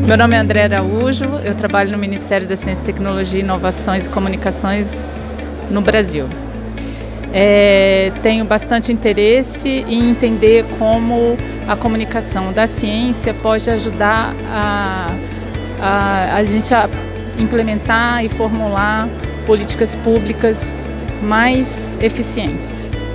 Meu nome é André Araújo, eu trabalho no Ministério da Ciência, Tecnologia, Inovações e Comunicações no Brasil. Tenho bastante interesse em entender como a comunicação da ciência pode ajudar a gente a implementar e formular políticas públicas mais eficientes.